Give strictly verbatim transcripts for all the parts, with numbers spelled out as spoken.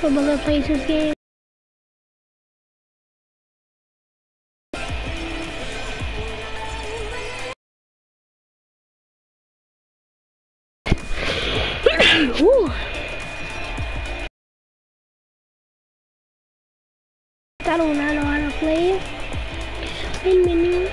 What other places game? Whew. I don't know how to play. Main menu.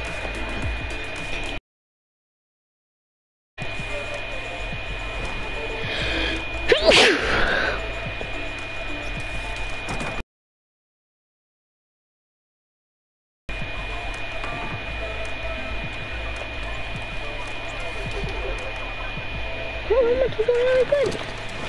Oh, I'm doing really good.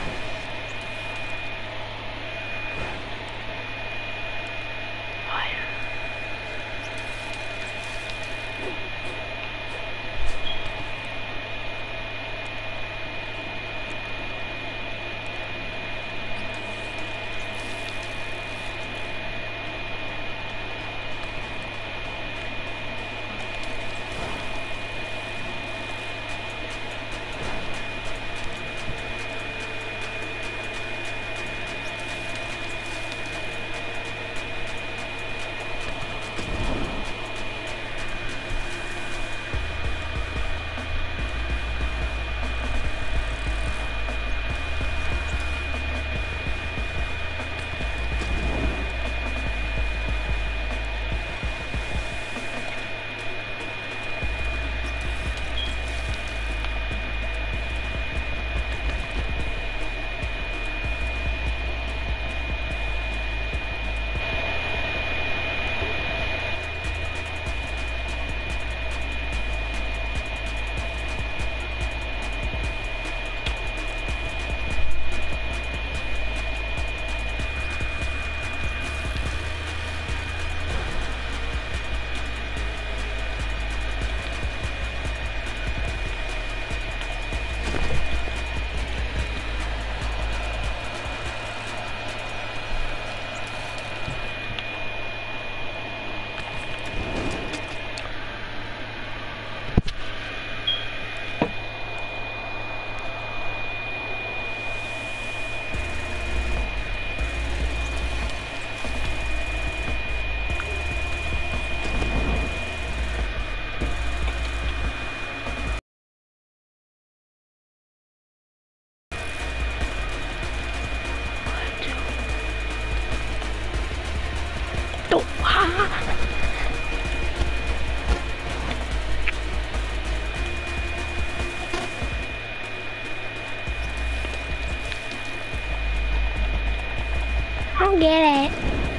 I don't get it.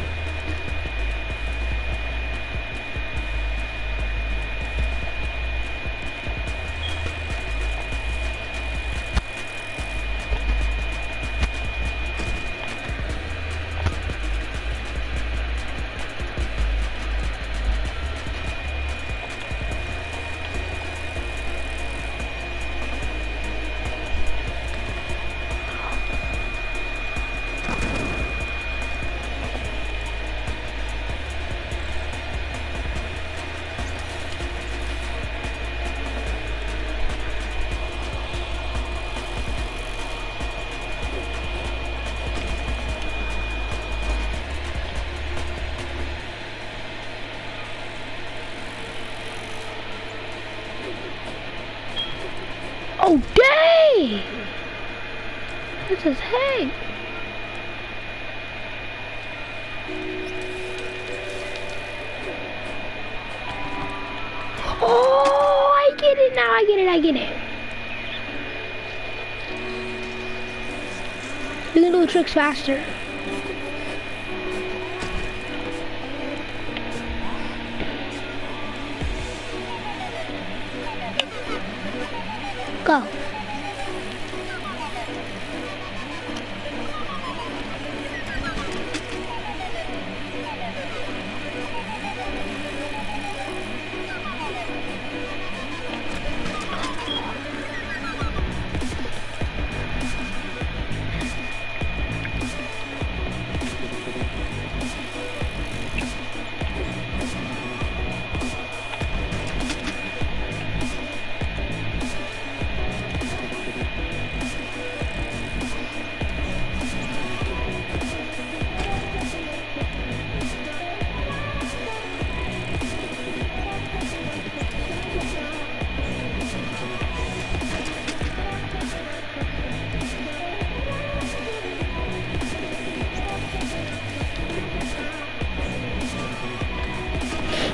Oh, dang! This is heck. Oh, I get it now. I get it. I get it. You can do tricks faster. Go.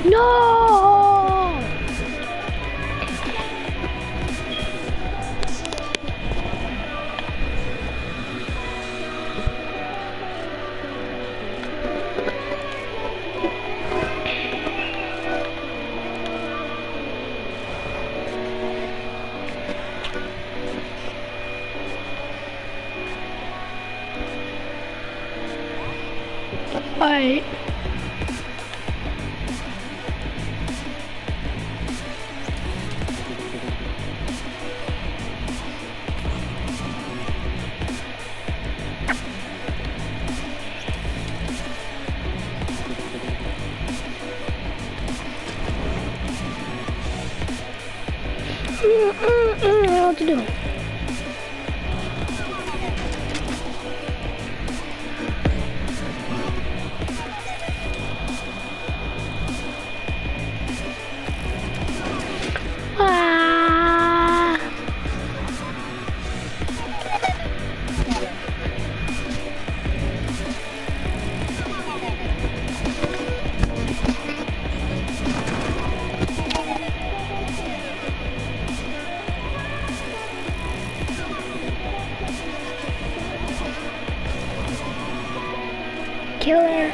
No! Alright. Mm, mm, mm, I don't know what to do. Ah. Killer.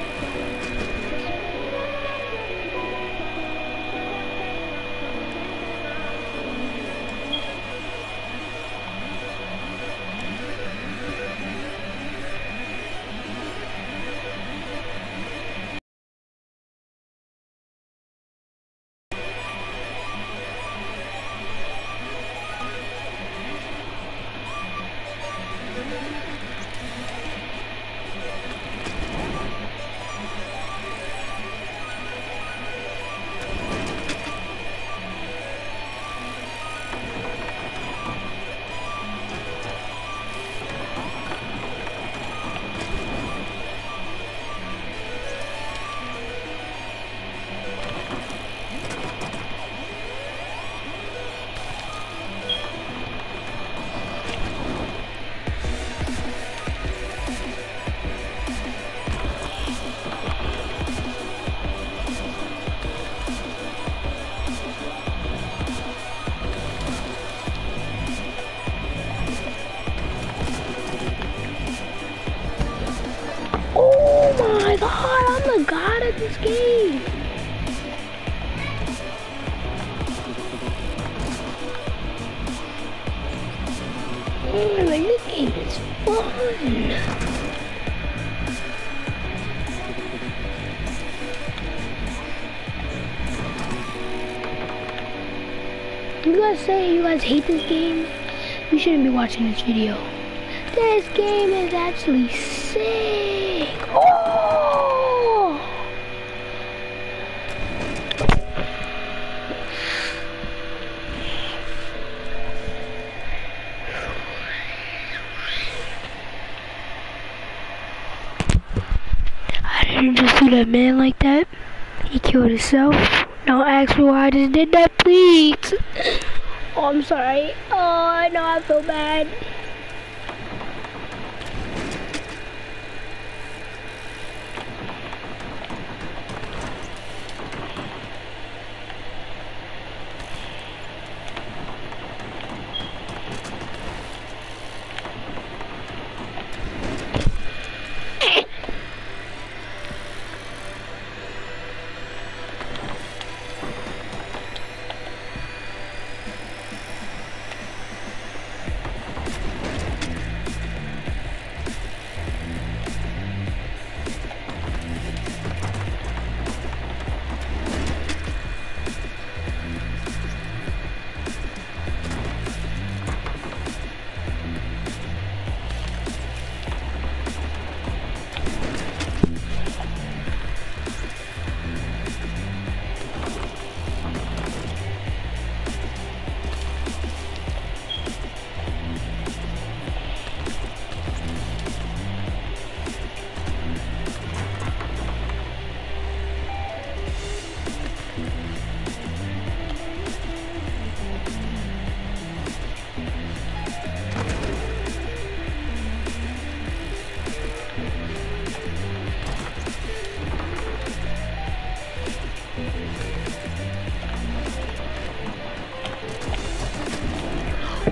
Oh my god, I'm the god of this game. Oh, like, this game is fun. You guys say you guys hate this game? You shouldn't be watching this video. This game is actually sick. Oh! I didn't just see that man like that. He killed himself. Don't ask me why I just did that, please. Oh, I'm sorry. Oh, I know I feel bad.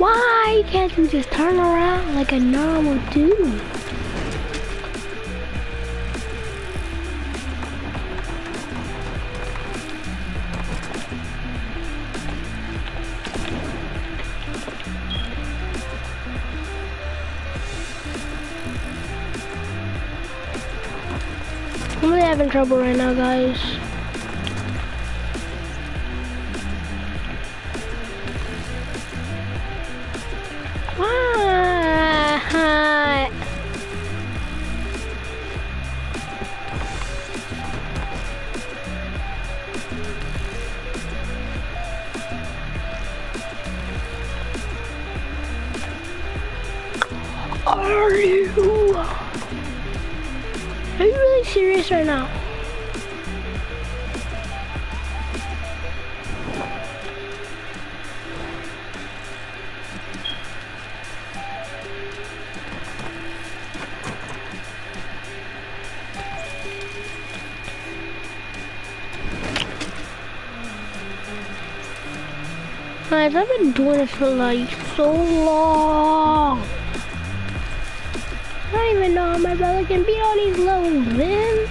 Why can't you just turn around like a normal dude? I'm really having trouble right now, guys. Ah, are you? Are you really serious right now? Guys, I've been doing this for like so long. I don't even know how my brother can beat all these levels, man.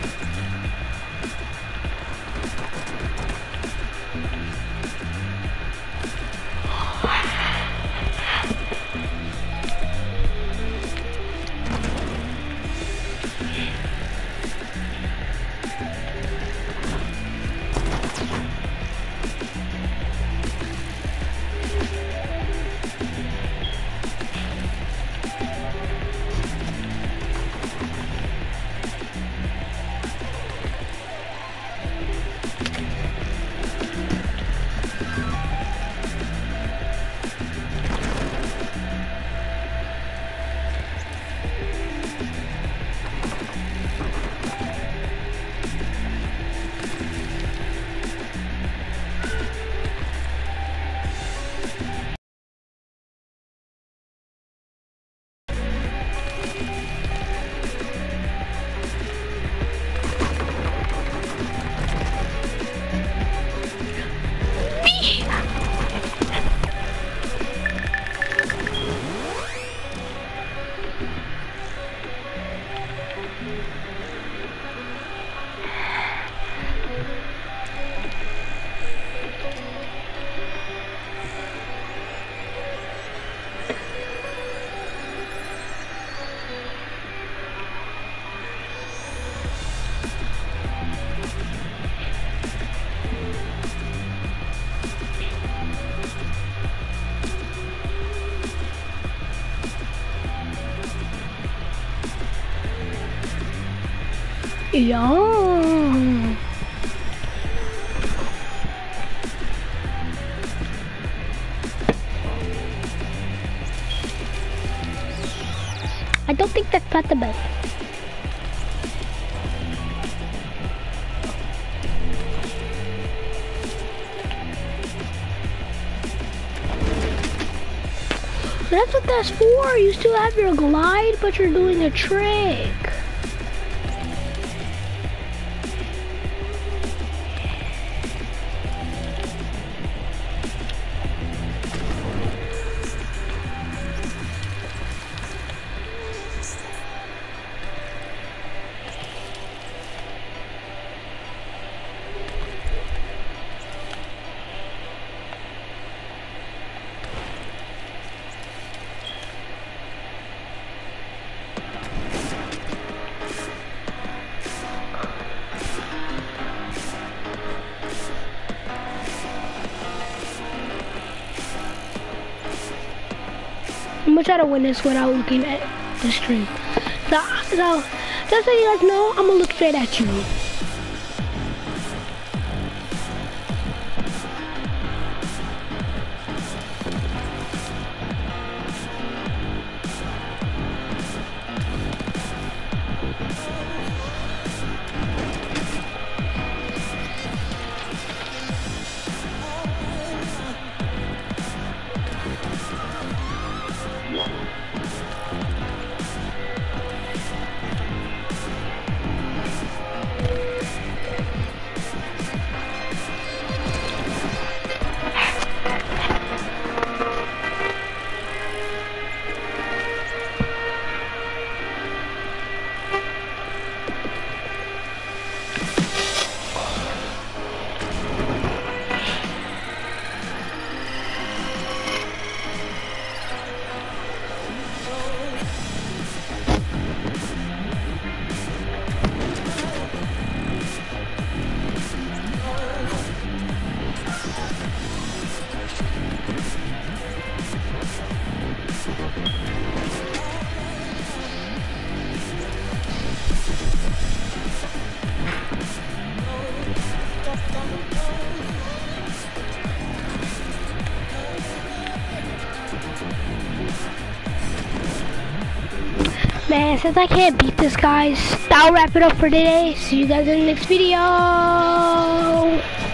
Yeah. I don't think that's not the best. That's what that's for. You still have your glide, but you're doing a trick. I'm gonna try to win this without looking at the stream. So, so just so you guys know, I'm gonna look straight at you. Man, since I can't beat this, guys, that'll wrap it up for today. See you guys in the next video.